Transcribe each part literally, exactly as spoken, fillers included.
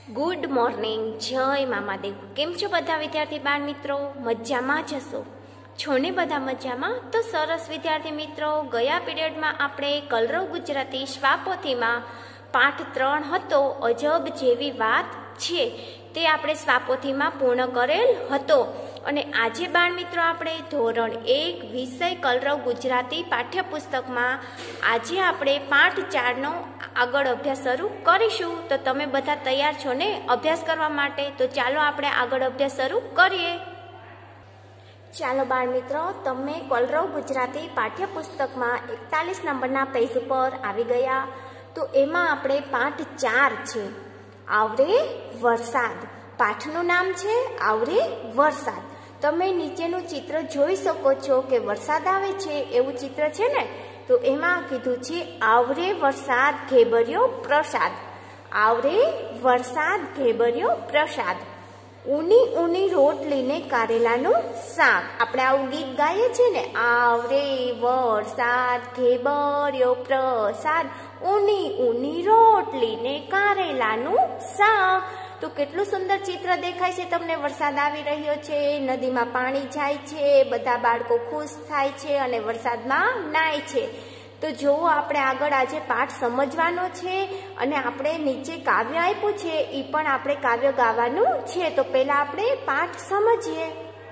Good morning, જય મામાદેવ. કેમ છો બધા વિદ્યાર્થી બાળ મિત્રો? મજામાં જશો છો ને બધા? મજામાં તો સરસ. વિદ્યાર્થી મિત્રો, ગયા પીરિયડમાં આપણે કલરવ ગુજરાતી સ્વાપોથીમાં પાઠ ત્રણ હતો અજબ જેવી વાત છે તે આપણે સ્વાપોથીમાં પૂર્ણ કરેલ હતો. અને આજે બાળ મિત્રો આપણે ધોરણ એક વિષય કલરવ ગુજરાતી પાઠ્યપુસ્તકમાં આજે આપણે પાઠ ચારનો આગળ અભ્યાસ શરૂ કરીશું. તો તમે બધા તૈયાર છો ને અભ્યાસ કરવા માટે? તો ચાલો આપણે આગળ અભ્યાસ શરૂ કરીએ. ચાલો બાળ મિત્રો, તમે કલરવ ગુજરાતી પાઠ્યપુસ્તકમાં એકતાલીસ નંબરના પેજ ઉપર આવી ગયા. તો એમાં આપણે પાઠ ચાર છે આવરે વરસાદ. પાઠનું નામ છે આવરે વરસાદ. તમે નીચેનું ચિત્ર જોઈ શકો છો કે વરસાદ આવે છે એવું ચિત્ર છે ને. તો એમાં કીધું છે આવરે વરસાદ ઘેબર્યો પ્રસાદ. આવરે વરસાદ ઘેબર્યો પ્રસાદ. ઊની ઊની રોટલીને કારેલાનું શાક. આપણે આવું ગીત ગાઈએ છીએ ને, આવરે વરસાદ ઘેબર્યો પ્રસાદ, ઊની ઊની રોટલીને કારેલાનું શાક. તો કેટલું સુંદર ચિત્ર દેખાય છે તમને. વરસાદ આવી રહ્યો છે, નદીમાં પાણી જાય છે, બધા બાળકો ખુશ થાય છે અને વરસાદમાં નાય છે. તો જુઓ, આપણે આગળ આજે પાઠ સમજવાનો છે અને આપણે નીચે કાવ્ય આપ્યું છે એ પણ આપણે કાવ્ય ગાવાનું છે. તો પહેલા આપણે પાઠ સમજીએ.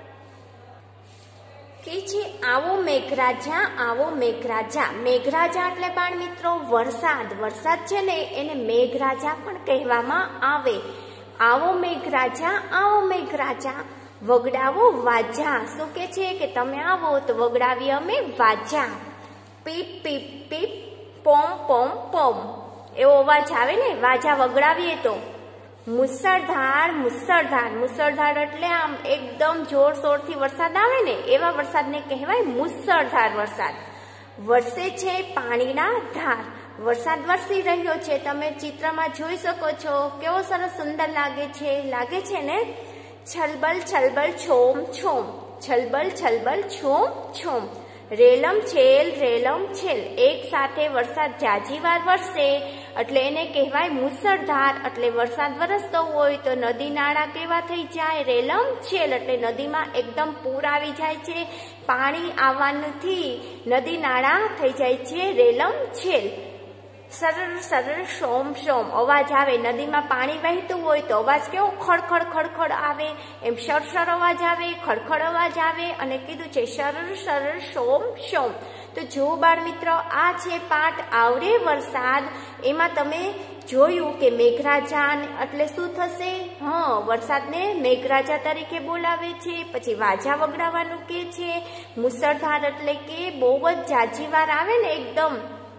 કે છે આવો મેઘરાજા, આવો મેઘરાજા. મેઘરાજા એટલે બાળ મિત્રો વરસાદ. વરસાદ છે ને એને મેઘરાજા પણ કહેવામાં આવે. આવો મેઘરાજા, આવો મેઘરાજા, વગડાવો વાજા. શું કે છે કે તમે આવો તો વગડાવી અમે વાજા. પીપ પીપ પીપ, પોમ પોમ પોમ, એવો અવાજ આવે ને વાજા વગડાવીએ તો. મુસળધાર, મુસળધાર. મુસળધાર એટલે આમ એકદમ જોરશોરથી વરસાદ આવે ને એવા વરસાદને કહેવાય મુસળધાર વરસાદ. વરસે છે પાણીના ધાર. વરસાદ વરસી રહ્યો છે, તમે ચિત્રમાં જોઈ શકો છો. કેવો સરસ સુંદર લાગે છે, લાગે છે ને. છલબલ છલબલ છોમ છોમ, છલબલ છલબલ છોમ છોમ. રેલમ છેલ, રેલમ છેલ. એક સાથે વરસાદ જાજી વાર વરસે એટલે એને કહેવાય મુસળધાર. એટલે વરસાદ વરસતો હોય તો નદી નાળા કેવા થઈ જાય? રેલમ છેલ એટલે નદીમાં એકદમ પૂર આવી જાય છે. પાણી આવવાથી નદી નાળા થઈ જાય છે રેલમ છેલ. સરળ સરળ સોમ સોમ અવાજ આવે. નદીમાં પાણી વહેતું હોય તો અવાજ કેવો ખડખડ ખડખડ આવે, એમ સરસર અવાજ આવે, ખડખડ અવાજ આવે. અને કીધું છે સરળ સરળ સોમ સોમ. તો જો બાળ મિત્રો, આ છે પાઠ આવરે વરસાદ. એમાં તમે જોયું કે મેઘરાજા એટલે શું થશે? હા, વરસાદને મેઘરાજા તરીકે બોલાવે છે. પછી વાજા વગડાવવાનું કે છે. મુસળધાર એટલે કે બહુ જ જાજી વાર આવે ને, એકદમ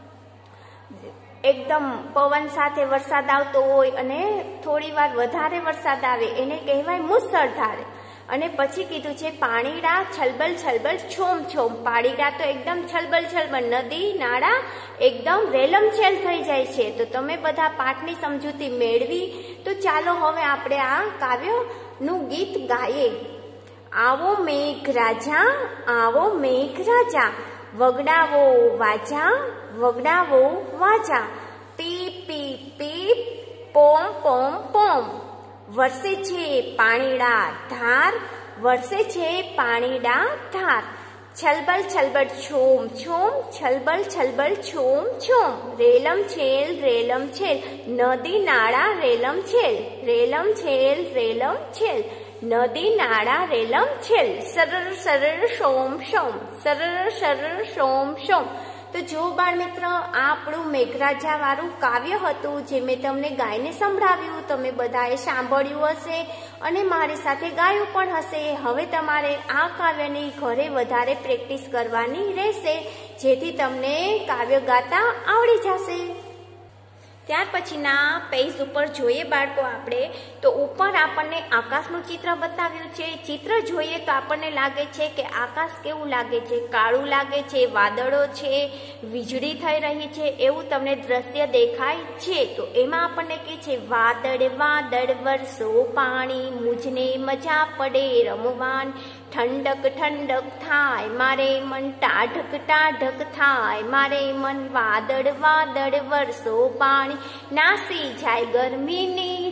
એકદમ પવન સાથે વરસાદ આવતો હોય અને થોડી વાર વધારે વરસાદ આવે એને કહેવાય મુસળધાર. અને પછી કીધું છે પાણીડા છલબલ છલબલ છોમ છોમ. પાણીડા તો એકદમ છલબલ છલબલ, નદી નાળા એકદમ રેલમછેલ થઈ જાય છે. તો તમે બધા પાઠની સમજૂતી મેળવી. તો ચાલો હવે આપણે આ કાવ્યનું ગીત ગાઈએ. આવો મેઘરાજા, આવો મેઘરાજા, વગડાવો વાજા, વગડાવો વાજા. પીપ પીપ પીપ, પોમ પોમ પોમ. વરસે છે પાણીડા ધાર, વરસે છે પાણીડા ધાર. છલબલ છલબલ છોમ છોમ, છલબલ છલબલ છોમ છોમ. રેલમ છેલ, રેલમ છેલ, નદી નાળા રેલમ છેલ, રેલમ છેલ, રેલમ છેલ, નદી નાળા રેલમ છેલ. સરળ સરળ સોમ સોમ, સરળ સરળ સોમ સોમ. તો જો બાળ મિત્ર, આ આપણું મેઘરાજા વાળું કાવ્ય હતું જે મેં તમને ગાઈને સંભળાવ્યું. તમે બધાએ સાંભળ્યું હશે અને મારી સાથે ગાયું પણ હશે. હવે તમારે આ કાવ્યની ઘરે વધારે પ્રેક્ટિસ કરવાની રહેશે જેથી તમને કાવ્ય ગાતા આવડી જશે. ત્યાર પછીના પેજ ઉપર જોઈએ બાળકો આપણે, તો ઉપર આપણને આકાશનું ચિત્ર બતાવ્યું છે. ચિત્ર જોઈએ તો આપણને લાગે છે કે આકાશ કેવું લાગે છે? કાળું લાગે છે, વાદળો છે, વીજળી થઈ રહી છે એવું તમને દ્રશ્ય દેખાય છે. તો એમાં આપણને કહે છે વાદળ વાદળ વરસો પાણી, મુજને મજા પડે રમવાન. ઠંડક ઠંડક થાય મારે મન, ટાઢક ટાઢક થાય મારે મન. વાદળ વાદળ વરસો પાણી, નાસી જાય ગરમીની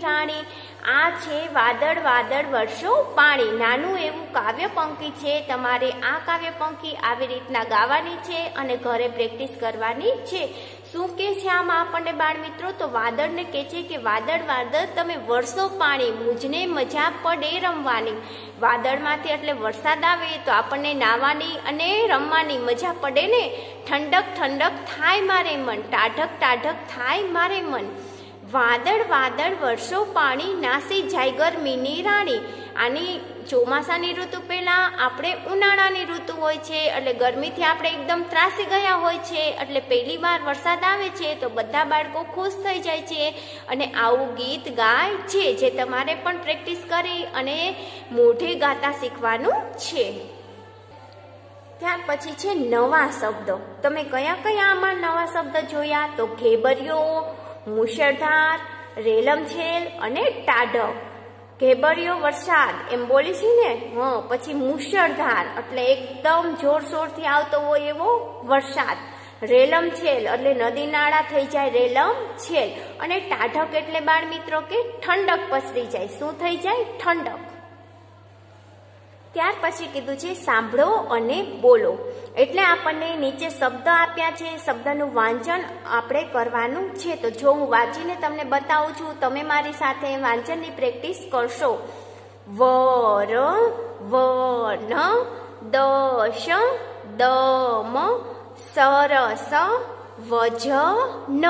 રાણી. આ છે વાદળ વાદળ વરસો પાણી. નાનું એવું કાવ્ય પંક્તિ છે. તમારે આ કાવ્ય પંક્તિ આવી રીતના ગાવાની છે અને ઘરે પ્રેક્ટિસ કરવાની છે. શું કે છે આમાં આપણને બાળ મિત્રો? તો વાદળને કહે છે કે વાદળ વાદળ તમે વરસો પાણી, મુજને મજા પડે રમવાની. વાદળમાંથી એટલે વરસાદ આવે તો આપણને નાહવાની અને રમવાની મજા પડે ને. ઠંડક ઠંડક થાય મારે મન, ટાઢક ટાઢક થાય મારે મન. વાદળ વાદળ વરસો પાણી, નાસી જાય ગરમીની રાણી. આની ચોમાસાની ઋતુ પહેલા આપણે ઉનાળાની ઋતુ હોય છે એટલે ગરમીથી આપણે એકદમ ત્રાસી ગયા હોય છે. એટલે પહેલી વાર વરસાદ આવે છે તો બધા બાળકો ખુશ થઈ જાય છે અને આવું ગીત ગાય છે, જે તમારે પણ પ્રેક્ટિસ કરી અને મોઢે ગાતા શીખવાનું છે. ત્યાર પછી છે નવા શબ્દો. તમે કયા કયા આમાં નવા શબ્દ જોયા? તો ઘેબરિયો, મુશળધાર, રેલમછેલ અને ટાઢક. ઘેબરિયો વરસાદ એમ બોલી છે ને. હા, પછી મુશળધાર એટલે એકદમ જોરશોરથી આવતો હોય એવો વરસાદ. રેલમછેલ એટલે નદી નાળા થઈ જાય રેલમછેલ. અને ટાઢક એટલે બાળ મિત્રો કે ઠંડક પસરી જાય. શું થઈ જાય? ઠંડક. ત્યાર પછી કીધું છે સાંભળો અને બોલો. એટલે આપણને નીચે શબ્દ આપ્યા છે, શબ્દનું વાંચન આપણે કરવાનું છે. તો જો હું વાંચીને તમને બતાવું છું, તમે મારી સાથે વાંચનની પ્રેક્ટિસ કરશો. વર વન દશ દમ સરસ વજન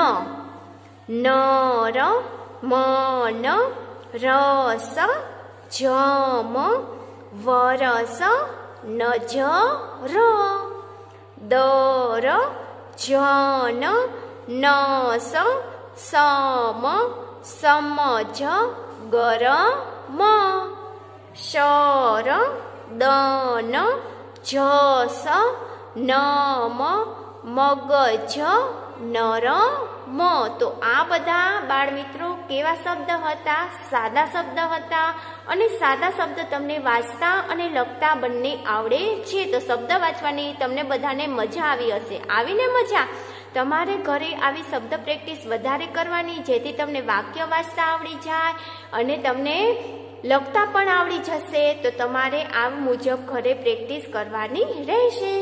નર મન રસ જમ વરસ નજર દર જન નસ સમ સમજ ગરમ શર દન જસ નમ મગજ નરમ. તો આ બધા બાળ મિત્રો કેવા શબ્દ હતા? સાદા શબ્દ હતા. અને સાદા શબ્દ તમને વાંચતા અને લખતા બંને આવડે છે. તો શબ્દ વાંચવાની તમને બધાને મજા આવી હશે. આવીને મજા? તમારે ઘરે આવી શબ્દ પ્રેક્ટિસ વધારે કરવાની, જેથી તમને વાક્ય વાંચતા આવડી જાય અને તમને લખતા પણ આવડી જશે. તો તમારે આ મુજબ ઘરે પ્રેક્ટિસ કરવાની રહેશે.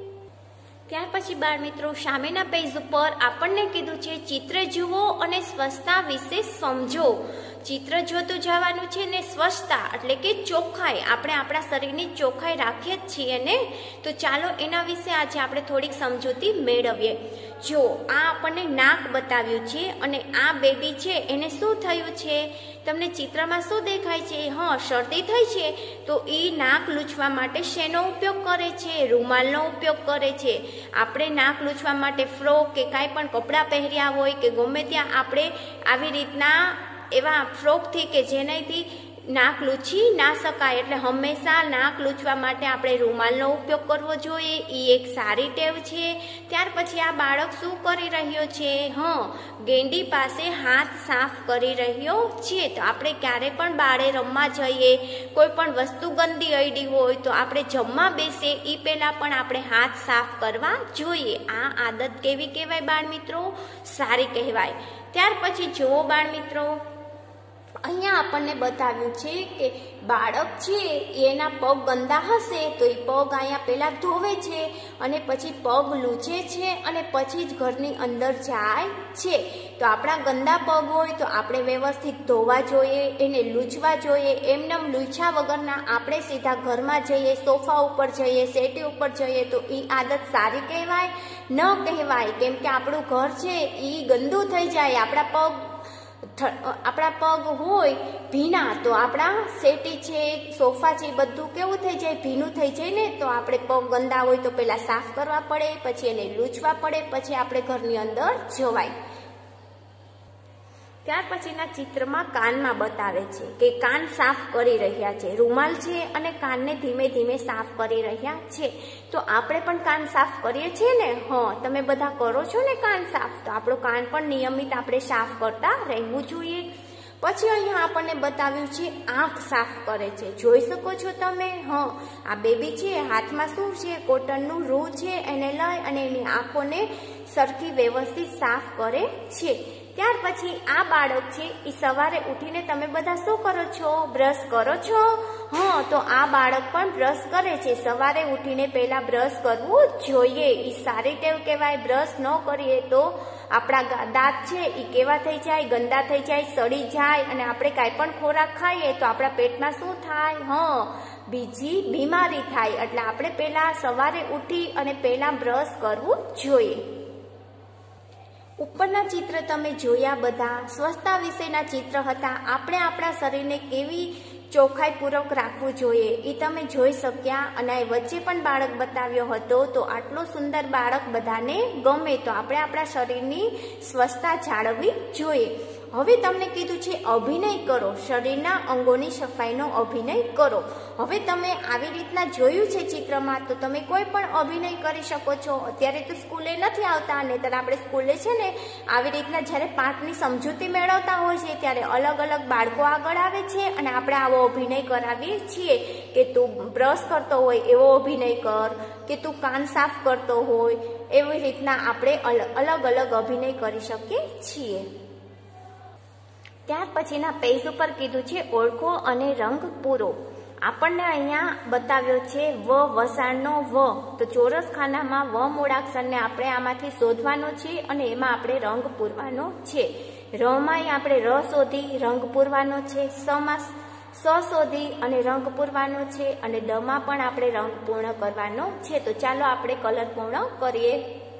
ત્યાર પછી બાળ મિત્રો સામેના પેજ ઉપર આપણને કીધું છે ચિત્ર જુઓ અને સ્વચ્છતા વિશે સમજો. ચિત્ર જોતું જવાનું છે ને સ્વચ્છતા એટલે કે ચોખ્ખાઈ. આપણે આપણા શરીરની ચોખ્ખાઈ રાખીએ જ છીએ ને. તો ચાલો એના વિશે આજે આપણે થોડીક સમજૂતી મેળવીએ. જો આ આપણને નાક બતાવ્યું છે અને આ બેબી છે એને શું થયું છે? તમને ચિત્રમાં શું દેખાય છે? હા, શરદી થઈ છે. તો એ નાક લૂછવા માટે શેનો ઉપયોગ કરે છે? રૂમાલનો ઉપયોગ કરે છે. આપણે નાક લૂછવા માટે ફ્રોક કે કાંઈ પણ કપડાં પહેર્યા હોય કે ગમે ત્યાં આપણે આવી રીતના એવા ફ્રોકથી કે જેનાથી નાક લૂછી ના શકાય, એટલે હંમેશા નાક લૂછવા માટે આપણે રૂમાલનો ઉપયોગ કરવો જોઈએ. એ એક સારી ટેવ છે. ત્યાર પછી આ બાળક શું કરી રહ્યો છે? હા, ગેંડી પાસે હાથ સાફ કરી રહ્યો છે. તો આપણે ક્યારે પણ બાળે રમવા જઈએ, કોઈ પણ વસ્તુ ગંદી અડી હોય તો આપણે જમવા બેસીએ એ પહેલાં પણ આપણે હાથ સાફ કરવા જોઈએ. આ આદત કેવી કહેવાય બાળ મિત્રો? સારી કહેવાય. ત્યાર પછી જુઓ બાળ મિત્રો, અહીંયા આપણને બતાવ્યું છે કે બાળક છે એના પગ ગંદા હશે તો એ પગ અહીંયા પહેલાં ધોવે છે અને પછી પગ લૂછે છે અને પછી જ ઘરની અંદર જાય છે. તો આપણા ગંદા પગ હોય તો આપણે વ્યવસ્થિત ધોવા જોઈએ, એને લૂછવા જોઈએ. એમનેમ લૂછ્યા વગરના આપણે સીધા ઘરમાં જઈએ, સોફા ઉપર જઈએ, સેટી ઉપર જઈએ તો એ આદત સારી કહેવાય? ન કહેવાય. કેમ કે આપણું ઘર છે એ ગંદુ થઈ જાય. આપણા પગ આપણા પગ હોય ભીના તો આપણા સેટી છે, સોફા છે, બધું કેવું થઈ જાય? ભીનું થઈ જાય ને. તો આપણે પગ ગંદા હોય તો પહેલાં સાફ કરવા પડે, પછી એને લૂછવા પડે, પછી આપણે ઘરની અંદર જવાય. ત્યાર પછીના ચિત્રમાં કાનમાં બતાવે છે કે કાન સાફ કરી રહ્યા છે. રૂમાલ છે અને કાનને ધીમે ધીમે સાફ કરી રહ્યા છે. તો આપણે પણ કાન સાફ કરીએ છીએ ને? હા, તમે બધા કરો છો ને કાન સાફ? તો આપણું કાન પણ નિયમિત આપણે સાફ કરતા રહેવું જોઈએ. પછી અહીંયા આપણને બતાવ્યું છે આંખ સાફ કરે છે. જોઈ શકો છો તમે? હા, આ બેબી છે હાથમાં શું છે? કોટનનું રૂ છે, એને લઈ અને એની આંખોને સરખી વ્યવસ્થિત સાફ કરે છે. ત્યાર પછી આ બાળક છે એ સવારે ઉઠીને તમે બધા શું કરો છો? બ્રશ કરો છો? હા, તો આ બાળક પણ બ્રશ કરે છે. સવારે ઉઠીને પહેલા બ્રશ કરવું જોઈએ. એ સારી ટેવ કહેવાય. બ્રશ ન કરીએ તો આપણા દાંત છે એ કેવા થઈ જાય? ગંદા થઈ જાય, સડી જાય, અને આપણે કાંઈ પણ ખોરાક ખાઈએ તો આપણા પેટમાં શું થાય? હા, બીજી બીમારી થાય. એટલે આપણે પહેલા સવારે ઉઠી અને પહેલા બ્રશ કરવું જોઈએ. ઉપરના ચિત્ર તમે જોયા બધા સ્વચ્છતા વિશેના ચિત્ર હતા. આપણે આપણા શરીરને કેવી ચોખ્ખાઈપૂર્વક રાખવું જોઈએ એ તમે જોઈ શક્યા. અને વચ્ચે પણ બાળક બતાવ્યો હતો. તો આટલું સુંદર બાળક બધાને ગમે. તો આપણે આપણા શરીરની સ્વચ્છતા જાળવવી જોઈએ. હવે તમને કીધું છે અભિનય કરો, શરીરના અંગોની સફાઈનો અભિનય કરો. હવે તમે આવી રીતના જોયું છે ચિત્રમાં, તો તમે કોઈ પણ અભિનય કરી શકો છો. અત્યારે તો સ્કૂલે નથી આવતા, નહીંતર આપણે સ્કૂલે છે ને આવી રીતના જ્યારે પાઠની સમજૂતી મેળવતા હોય છે ત્યારે અલગ અલગ બાળકો આગળ આવે છે અને આપણે આવો અભિનય કરાવીએ છીએ કે તું બ્રશ કરતો હોય એવો અભિનય કર, કે તું કાન સાફ કરતો હોય, એવી રીતના આપણે અલગ અલગ અભિનય કરી શકીએ છીએ. ત્યાર પછીના પેજ ઉપર કીધું છે ઓળખો અને રંગ પૂરો. આપણને અહીંયા બતાવ્યો છે વ વસાણનો વ. તો ચોરસ ખાનામાં વ મૂળાક્ષરને આપણે આમાંથી શોધવાનો છે અને એમાં આપણે રંગ પૂરવાનો છે. રમાંય આપણે ર શોધી રંગ પૂરવાનો છે. સમાં સ શોધી અને રંગ પૂરવાનો છે. અને દમાં પણ આપણે રંગ પૂર્ણ કરવાનો છે. તો ચાલો આપણે કલર પૂર્ણ કરીએ.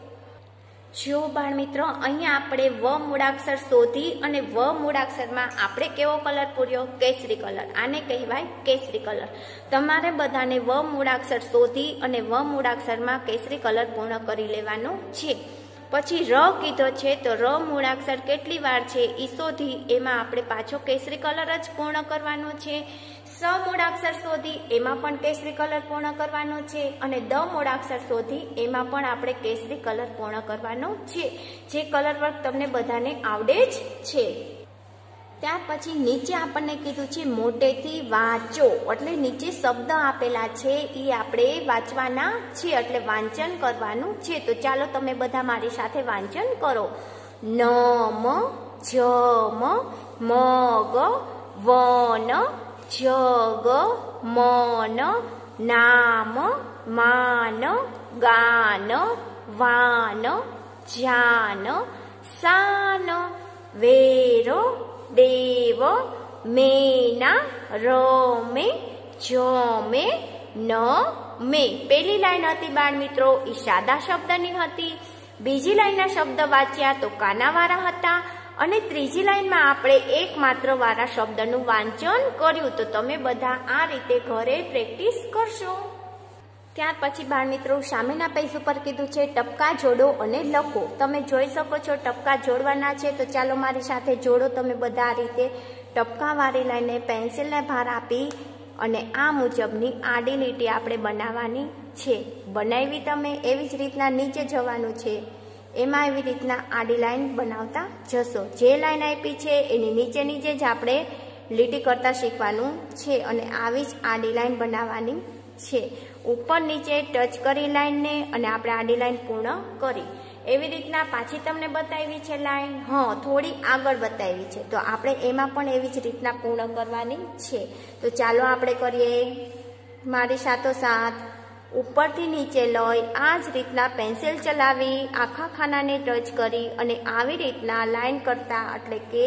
જો બાળ મિત્રો, અહીંયા આપણે વ મૂળાક્ષર શોધી અને વ મૂળાક્ષરમાં આપણે કેવો કલર પૂર્યો? કેસરી કલર. આને કહેવાય કેસરી કલર. તમારે બધાને વ મૂળાક્ષર શોધી અને વ મૂળાક્ષરમાં કેસરી કલર પૂર્ણ કરી લેવાનો છે. પછી ર કીધો છે તો ર મૂળાક્ષર કેટલી વાર છે એ શોધી એમાં આપણે પાછો કેસરી કલર જ પૂર્ણ કરવાનો છે. સ મૂળાક્ષર શોધી એમાં પણ કેસરી કલર પૂર્ણ કરવાનો છે. અને દ મૂળાક્ષર શોધી એમાં પણ આપણે કેસરી કલર પૂર્ણ કરવાનો છે. જે કલર વર્ક તમને બધાને આવડે જ છે. ત્યાર પછી નીચે આપણને કીધું છે મોટેથી વાંચો. એટલે નીચે શબ્દ આપેલા છે એ આપણે વાંચવાના છે, એટલે વાંચન કરવાનું છે. તો ચાલો તમે બધા મારી સાથે વાંચન કરો. નમ, જમ, મગ, વન, જગ, મન, નામ, માન, ગાન, વાન, જાન, સાન, વેર, દેવ, મેના, રમે, જમે, ન મે. પહેલી લાઈન હતી બાળ મિત્રો એ સાદા શબ્દની હતી. બીજી લાઈનના શબ્દ વાંચ્યા તો કાનાવાળા હતા. અને ત્રીજી લાઈનમાં આપણે એક માત્ર વાળા શબ્દનું વાંચન કર્યું. તો તમે બધા આ રીતે ઘરે પ્રેક્ટિસ કરશો. ત્યાર પછી બાળ મિત્રો સામેના પેજ ઉપર કીધું છે ટપકા જોડો અને લખો. તમે જોઈ શકો છો ટપકા જોડવાના છે. તો ચાલો મારી સાથે જોડો તમે બધા આ રીતે. ટપકા વાળી લાઈને પેન્સિલને ભાર આપી અને આ મુજબની આડી લીટી આપણે બનાવવાની છે. બનાવી તમે એવી જ રીતના નીચે જવાનું છે. એમાં એવી રીતના આડી લાઈન બનાવતા જશો. જે લાઈન આપી છે એની નીચે નીચે જ આપણે લીટી કરતા શીખવાનું છે. અને આવી જ આડી લાઈન બનાવવાની છે. ઉપર નીચે ટચ કરી લાઈનને અને આપણે આડી લાઈન પૂર્ણ કરી. એવી રીતના પાછી તમને બતાવી છે લાઈન. હા, થોડી આગળ બતાવી છે. તો આપણે એમાં પણ એવી જ રીતના પૂર્ણ કરવાની છે. તો ચાલો આપણે કરીએ મારી સાથોસાથ. ઉપરથી નીચે લઈ આ જ રીતના પેન્સિલ ચલાવી આખા ખાનાને ટચ કરી અને આવી રીતના લાઈન કરતા એટલે કે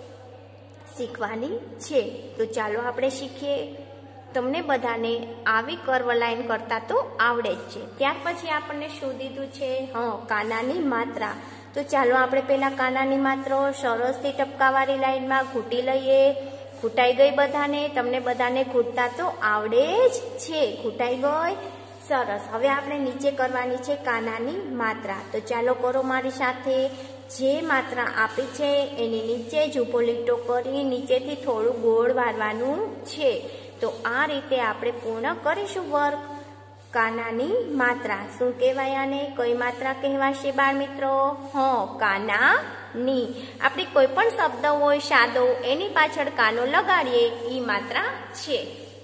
શીખવાની છે. તો ચાલો આપણે શીખીએ. તમને બધાને આવી કર્વ લાઈન કરતા તો આવડે જ છે. ત્યાર પછી આપણને શું દીધું છે? હા, કાનાની માત્રા. તો ચાલો આપણે પહેલા કાનાની માત્રા સરસથી ટપકાવાળી લાઈનમાં ઘૂંટી લઈએ. ઘૂંટાઈ ગઈ બધાને? તમને બધાને ઘૂંટતા તો આવડે જ છે. ઘૂંટાઈ ગઈ? સરસ. હવે આપણે નીચે કરવાની છે કાનાની માત્રા. તો ચાલો કરો મારી સાથે. જે માત્રા આપી છે એની નીચે જ ઊભો લીટો કરી નીચેથી થોડું ગોળ વાળવાનું છે. તો આ રીતે આપણે પૂર્ણ કરીશું વર્ક. કાનાની માત્રા શું કહેવાય? આને કઈ માત્રા કહેવાશે બાળ મિત્રો? હા, કાનાની. આપણી કોઈ પણ શબ્દ હોય સાદો એની પાછળ કાનો લગાડીએ એ માત્રા છે.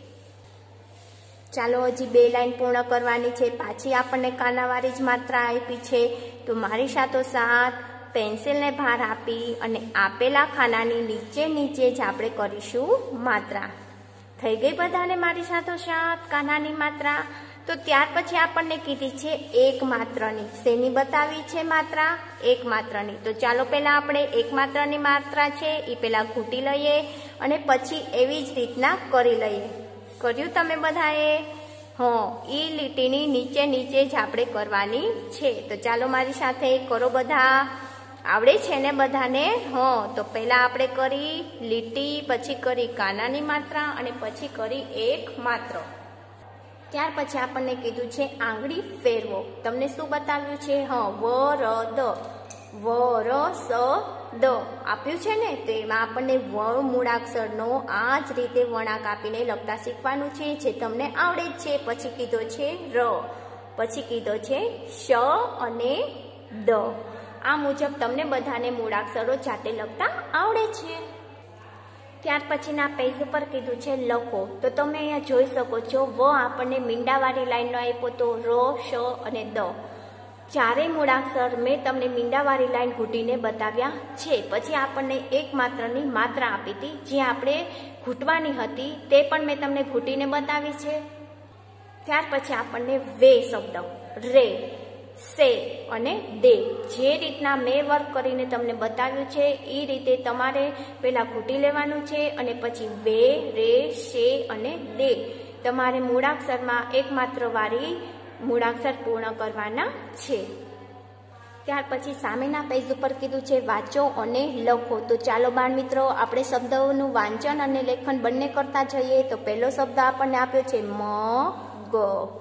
ચાલો હજી બે લાઈન પૂર્ણ કરવાની છે. પાછી આપણને કાનાવાળી જ માત્રા આપી છે. તો મારી સાથોસાથ પેન્સિલને ભાર આપી અને આપેલા ખાનાની નીચે નીચે જ આપણે કરીશું માત્રા. થઈ ગઈ બધાને મારી સાથોસાથ ખાનાની માત્રા? તો ત્યાર પછી આપણને કીધી છે એક માત્રની. શેની બતાવી છે માત્રા? એક માત્રની. તો ચાલો પહેલા આપણે એક માત્રની માત્રા છે એ પહેલા ઘૂંટી લઈએ અને પછી એવી જ રીતના કરી લઈએ. કર્યું તમે બધાએ? હા, એ લીટીની નીચે નીચે જ આપણે કરવાની છે. તો ચાલો મારી સાથે કરો બધા. આવડે છે ને બધાને? હા, તો પહેલા આપણે કરી લીટી, પછી કરી કાનાની માત્રા અને પછી કરી એક માત્ર. ત્યાર પછી આપણને કીધું છે આંગળી ફેરવો. તમને શું બતાવ્યું છે? હા, વ ર દ, વ ર સ દ આપ્યું છે ને. તો એમાં આપણને વ મૂળાક્ષરનો આ જ રીતે વળાંક આપીને લખતા શીખવાનું છે, જે તમને આવડે જ છે. પછી કીધો છે ર, પછી કીધો છે શ અને દ. આ મુજબ તમને બધાને મૂળાક્ષરો જાતે લખતા આવડે છે. ત્યાર પછીના પેજ ઉપર કીધું છે લખો. તો તમે અહીંયા જોઈ શકો છો વ આપણને મીંડાવાળી લાઈનનો આપ્યો તો ર, શ અને દ. ચારેય મૂળાક્ષર મેં તમને મીંડાવાળી લાઈન ઘૂંટીને બતાવ્યા છે. પછી આપણને એક માત્રની માત્રા આપી હતી, જે આપણે ઘૂંટવાની હતી તે પણ મેં તમને ઘૂંટીને બતાવી છે. ત્યાર પછી આપણને વે શબ્દ, રે, સે અને દે, જે રીતના મેં વર્ક કરીને તમને બતાવ્યું છે એ રીતે તમારે પહેલાં ઘૂંટી લેવાનું છે અને પછી વે, રે, શે અને દે તમારે મૂળાક્ષરમાં એકમાત્ર વાળી મૂળાક્ષર પૂર્ણ કરવાના છે. ત્યાર પછી સામેના પેજ ઉપર કીધું છે વાંચો અને લખો. તો ચાલો બાળ મિત્રો, આપણે શબ્દોનું વાંચન અને લેખન બંને કરતા જઈએ. તો પહેલો શબ્દ આપણને આપ્યો છે મ ગ,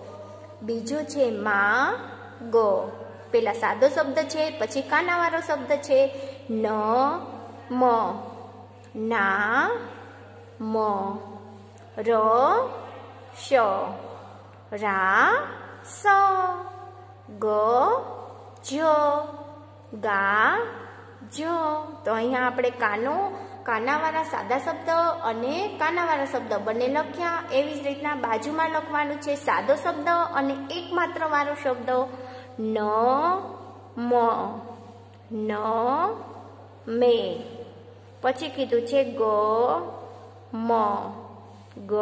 બીજો છે મા ગ. પેલા સાદો શબ્દ છે, પછી કાનાવાળો શબ્દ છે ન મ, ના મ, ર શ, રા સ, ગ જ, ગા જ. તો અહીંયા આપણે કાનો, કાનાવાળા સાદા શબ્દ અને કાનાવાળા શબ્દ બંને લખ્યા. એવી જ રીતના બાજુમાં લખવાનું છે સાદો શબ્દ અને એકમાત્ર વાળો શબ્દ ન મ, ન મે. પછી કીધું છે ગ મ, ગ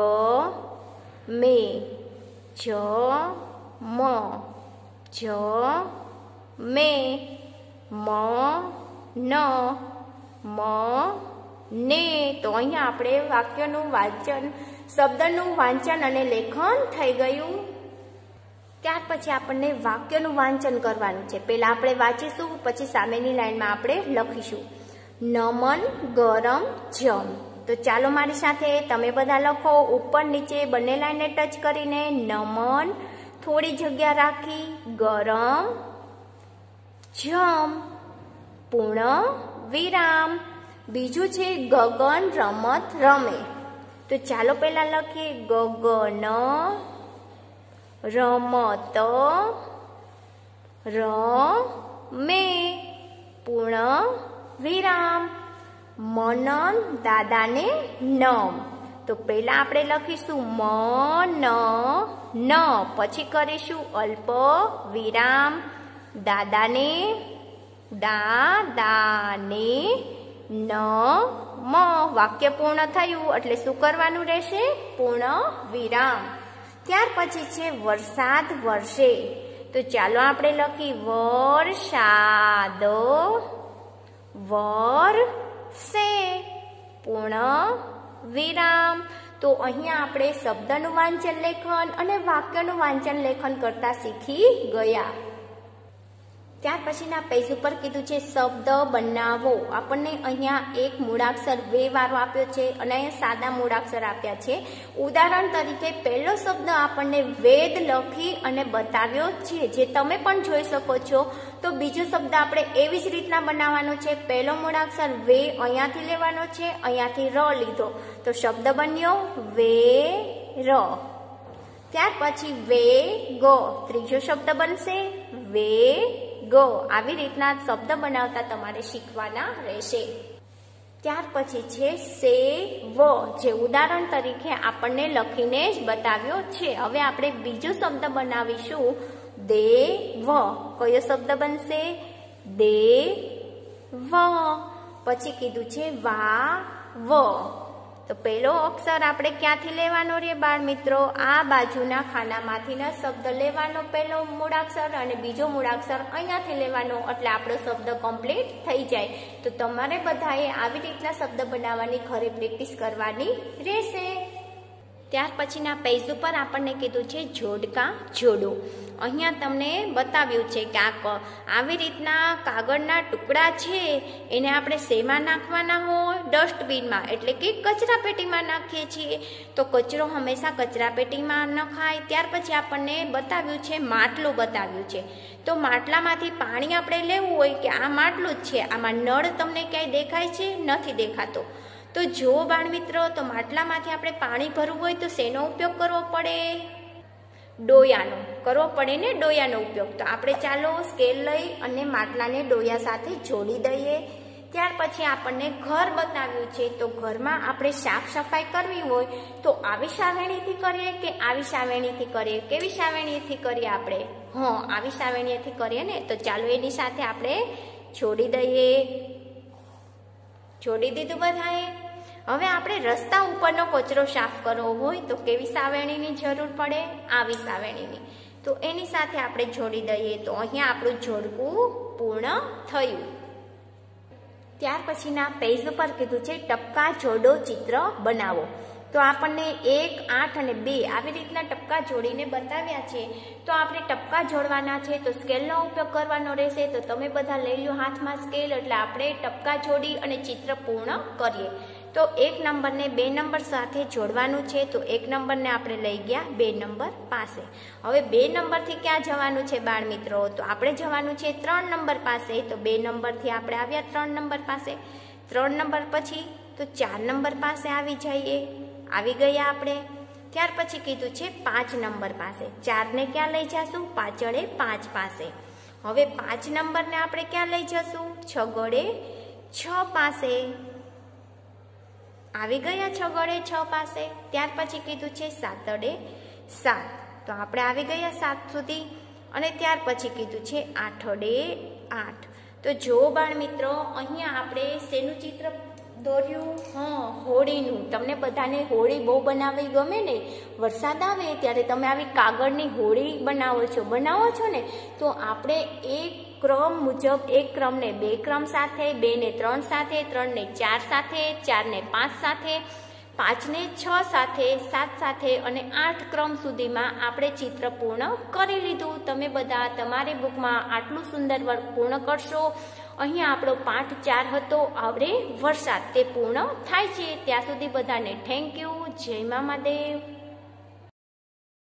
મે, જ મ, જ મે, મ ન, મ ને. તો અહીંયા આપણે વાક્યનું વાંચન, શબ્દનું વાંચન અને લેખન થઈ ગયું. ત્યાર પછી આપણને વાક્યનું વાંચન કરવાનું છે. પહેલાં આપણે વાંચીશું, પછી સામેની લાઈનમાં આપણે લખીશું નમન ગરમ જમ. તો ચાલો મારી સાથે તમે બધા લખો ઉપર નીચે બંને લાઈનને ટચ કરીને. નમન થોડી જગ્યા રાખી, ગરમ, જમ પૂર્ણ વિરામ. બીજું છે ગગન રમત રમે. તો ચાલો પહેલા લખીએ ગગન રમત રમે પૂર્ણ વિરામ. મનન દાદાને નમ. તો પહેલા આપણે લખીશું મ ન ન, પછી કરીશું અલ્પ વિરામ દાદાને, દાદાને ન મ. વાક્ય પૂર્ણ થયું એટલે શું કરવાનું રહેશે? પૂર્ણ વિરામ. ત્યાર પછી છે વરસાદ વરસે. તો ચાલો આપણે લખી વરસાદ વરસે પૂર્ણ વિરામ. તો અહીંયા આપણે શબ્દનું વાંચન લેખન અને વાક્યનું વાંચન લેખન કરતા શીખી ગયા. ત્યાર પછીના પેજ ઉપર કીધું છે શબ્દ બનાવો. આપણને અહીંયા એક મૂળાક્ષર વે વાળો આપ્યો છે અને અહીંયા સાદા મૂળાક્ષર આપ્યા છે. ઉદાહરણ તરીકે પહેલો શબ્દ આપણને વેદ લખી અને બતાવ્યો છે, જે તમે પણ જોઈ શકો છો. તો બીજો શબ્દ આપણે એવી જ રીતના બનાવવાનો છે. પહેલો મૂળાક્ષર વે અહીંયાથી લેવાનો છે, અહીંયાથી ર લીધો તો શબ્દ બન્યો વે ર. ત્યાર પછી વે ગ, ત્રીજો શબ્દ બનશે વે ગો. આવી રીતના શબ્દ બનાવતા તમારે શીખવાના રહેશે. ત્યાર પછી છે સે વ, જે ઉદાહરણ તરીકે આપણને લખીને જ બતાવ્યો છે. હવે આપણે બીજો શબ્દ બનાવીશું દે વ. કયો શબ્દ બનશે? દે વ. પછી કીધું છે વા વ. તો પહેલો અક્ષર આપણે ક્યાંથી લેવાનો રે બાળ મિત્રો? આ બાજુના ખાનામાંથીના શબ્દ લેવાનો પહેલો મૂળાક્ષર અને બીજો મૂળાક્ષર અહીંયાથી લેવાનો, એટલે આપણો શબ્દ કમ્પ્લીટ થઈ જાય. તો તમારે બધાએ આવી રીતના શબ્દ બનાવવાની ઘરે પ્રેક્ટિસ કરવાની રહેશે. ત્યાર પછીના પેજ ઉપર આપણને કીધું છે જોડકા જોડો. અહીંયા તમને બતાવ્યું છે કે આ આવી રીતના કાગળના ટુકડા છે એને આપણે શેમાં નાખવાના હોય? ડસ્ટબિનમાં, એટલે કે કચરા પેટીમાં નાખીએ છીએ. તો કચરો હંમેશા કચરા પેટીમાં નખાય. ત્યાર પછી આપણને બતાવ્યું છે માટલું બતાવ્યું છે. તો માટલામાંથી પાણી આપણે લેવું હોય કે આ માટલું જ છે, આમાં નળ તમને ક્યાંય દેખાય છે? નથી દેખાતો. તો જો બાળ મિત્રો, તો માટલામાંથી આપણે પાણી ભરવું હોય તો શેનો ઉપયોગ કરવો પડે? ડોયાનો કરવો પડે ને, ડોયાનો ઉપયોગ. તો આપણે ચાલો સ્કેલ લઈ અને માટલાને ડોયા સાથે જોડી દઈએ. ત્યાર પછી આપણને ઘર બતાવ્યું છે. તો ઘરમાં આપણે સાફ સફાઈ કરવી હોય તો આવી સાવેણીથી કરીએ કે આવી સાવેણીથી કરીએ? કેવી સાવેણીથી કરીએ આપણે? હા, આવી સાવેણીથી કરીએ ને. તો ચાલો એની સાથે આપણે જોડી દઈએ. જોડી દીધું બધાએ. હવે આપણે રસ્તા ઉપરનો કચરો સાફ કરવો હોય તો કેવી સાવેણીની જરૂર પડે? આવી સાવેણીની. તો એની સાથે આપણે જોડી દઈએ. તો અહીંયા આપણું જોડકું પૂર્ણ થયું. ત્યાર પછીના પેજ ઉપર કીધું છે ટપકા જોડો ચિત્ર બનાવો. તો આપણને એક, આઠ અને બે આવી રીતના ટપકા જોડીને બતાવ્યા છે. તો આપણે ટપકા જોડવાના છે તો સ્કેલનો ઉપયોગ કરવાનો રહેશે. તો તમે બધા લઈ લો હાથમાં સ્કેલ, એટલે આપણે ટપકા જોડી અને ચિત્ર પૂર્ણ કરીએ. તો એક નંબરને બે નંબર સાથે જોડવાનું છે. તો એક નંબરને આપણે લઈ ગયા બે નંબર પાસે. હવે બે નંબરથી ક્યાં જવાનું છે બાળ મિત્રો? તો આપણે જવાનું છે ત્રણ નંબર પાસે. તો બે નંબરથી આપણે આવ્યા ત્રણ નંબર પાસે. ત્રણ નંબર પછી તો ચાર નંબર પાસે આવી જઈએ. આવી ગયા આપણે. ત્યાર પછી કીધું છે પાંચ નંબર પાસે. ચારને ક્યાં લઈ જશું? પાછળે પાંચ પાસે. હવે પાંચ નંબરને આપણે ક્યાં લઈ જશું? છગડે છ પાસે. આવી ગયા છગડે છ પાસે. ત્યાર પછી કીધું છે સાતડે સાત. તો આપણે આવી ગયા સાત સુધી. અને ત્યાર પછી કીધું છે આઠડે આઠ. તો જો બાળ મિત્રો, અહીંયા આપણે શેનું ચિત્ર દોર્યું? હા, હોળીનું. તમને બધાને હોળી બહુ બનાવવી ગમે ને? વરસાદ આવે ત્યારે તમે આવી કાગળની હોળી બનાવો છો બનાવો છો ને? તો આપણે એક ક્રમ મુજબ એક ક્રમને બે ક્રમ સાથે, બે ને ત્રણ સાથે, ત્રણ ને ચાર સાથે, ચાર ને પાંચ સાથે, પાંચ ને છ સાથે, સાત સાથે અને આઠ ક્રમ સુધીમાં આપણે ચિત્ર પૂર્ણ કરી લીધું. તમે બધા તમારી બુકમાં આટલું સુંદર વર્ક પૂર્ણ કરશો. અહીંયા આપણો પાઠ ચાર હતો, આવરે વરસાદ, તે પૂર્ણ થાય છે. ત્યાં સુધી બધાને થેન્ક યુ. જય મા મહાદેવ.